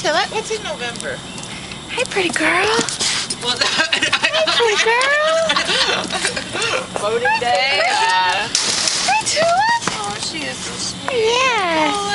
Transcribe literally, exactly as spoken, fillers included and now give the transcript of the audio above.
Tulip. What's in November? Hi, pretty girl. Well, Hi, pretty girl. Voting day. Uh, Hi, Tulip. oh, she is so sweet. Yes.